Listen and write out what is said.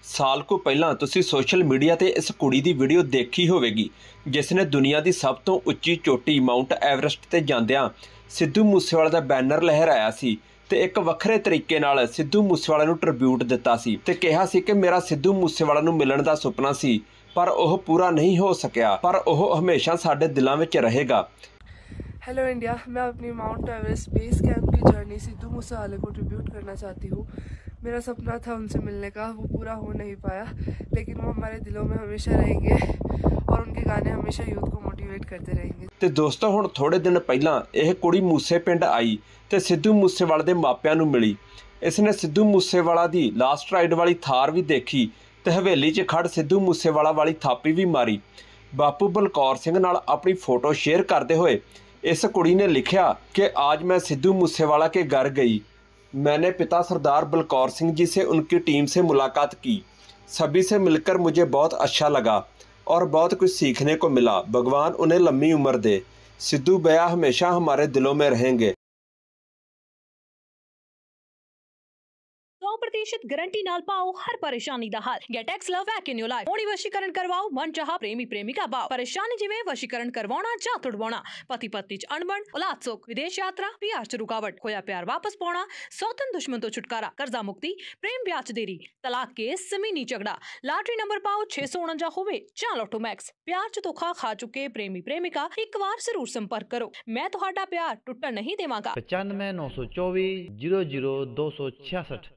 ਸਾਲ ਕੁ ਪਹਿਲਾਂ ਤੁਸੀਂ ਸੋਸ਼ਲ ਮੀਡੀਆ ਤੇ ਇਸ ਕੁੜੀ ਦੀ ਵੀਡੀਓ ਦੇਖੀ ਹੋਵੇਗੀ ਜਿਸ ਨੇ ਦੁਨੀਆ ਦੀ ਸਭ ਤੋਂ ਉੱਚੀ ਚੋਟੀ ਮਾਊਂਟ ਐਵਰੈਸਟ ਤੇ ਜਾਂਦਿਆਂ ਸਿੱਧੂ ਮੂਸੇਵਾਲੇ ਦਾ ਬੈਨਰ ਲਹਿਰਾਇਆ ਸੀ ਤੇ ਇੱਕ ਵੱਖਰੇ ਤਰੀਕੇ ਨਾਲ ਸਿੱਧੂ ਮੂਸੇਵਾਲੇ ਨੂੰ ਟ੍ਰਿਬਿਊਟ ਦਿੱਤਾ ਸੀ ਤੇ ਕਿਹਾ ਸੀ ਕਿ ਮੇਰਾ ਸਿੱਧੂ ਮੂਸੇਵਾਲੇ ਨੂੰ ਮਿਲਣ ਦਾ ਸੁਪਨਾ ਸੀ ਪਰ ਉਹ ਪੂਰਾ ਨਹੀਂ ਹੋ ਸਕਿਆ ਪਰ ਉਹ ਹਮੇਸ਼ਾ ਸਾਡੇ ਦਿਲਾਂ ਵਿੱਚ ਰਹੇਗਾ। हेलो इंडिया, मैं अपनी माउंट एवरेस्ट बेस कैंप की जर्नी सिद्धू मूसेवाले को ट्रिब्यूट करना चाहती हूँ। मेरा सपना था उनसे मिलने का, वो पूरा हो नहीं पाया, लेकिन वो हमारे दिलों में हमेशा रहेंगे और उनके गाने हमेशा यूथ को मोटिवेट करते रहेंगे। ਤੇ ਦੋਸਤੋ ਹੁਣ ਥੋੜੇ ਦਿਨ ਪਹਿਲਾਂ ਇਹ ਕੁੜੀ ਮੂਸੇ ਪਿੰਡ ਆਈ ਤੇ ਸਿੱਧੂ ਮੂਸੇਵਾਲੇ ਦੇ ਮਾਪਿਆਂ ਨੂੰ ਮਿਲੀ। ਇਸ ਨੇ ਸਿੱਧੂ ਮੂਸੇਵਾਲਾ ਦੀ ਲਾਸਟ ਰਾਈਡ ਵਾਲੀ ਥਾਰ ਵੀ ਦੇਖੀ ਤੇ ਹਵੇਲੀ 'ਚ ਖੜ ਸਿੱਧੂ ਮੂਸੇਵਾਲਾ ਵਾਲੀ ਥਾਪੀ ਵੀ ਮਾਰੀ। ਬਾਪੂ ਬਲਕੌਰ ਸਿੰਘ ਨਾਲ ਆਪਣੀ ਫੋਟੋ ਸ਼ੇਅਰ ਕਰਦੇ ਹੋਏ इस कुड़ी ने लिखा कि आज मैं सिद्धू मूसेवाला के घर गई। मैंने पिता सरदार बलकौर सिंह जी से उनकी टीम से मुलाकात की। सभी से मिलकर मुझे बहुत अच्छा लगा और बहुत कुछ सीखने को मिला। भगवान उन्हें लंबी उम्र दे। सिद्धू भैया हमेशा हमारे दिलों में रहेंगे। 100% गारंटी नाल पाओ हर परेशानी दा हल। Get ex love back in your life. होनी वशीकरण करवाओ मन चाहा प्रेमी प्रेमिका भाव। परेशानी जिवें वशीकरण करवाना जां तुड़वाना, पति पत्नी च अणबण, औलाद सुख, विदेश यात्रा, प्यार च रुकावट, खोया प्यार वापस पाना, सौतन दुश्मन तो छुटकारा, कर्जा मुक्ति, प्रेम ब्याह च देरी, तलाक केस, जमीनी झगड़ा, लॉटरी नंबर पाओ 649 होवे जां लोटो मैक्स। प्यार च धोखा खा चुके प्रेमी प्रेमिका एक बार जरूर संपर्क करो। मैं तुहाडा प्यार टुटण नहीं देवांगा। 95 924 00 266।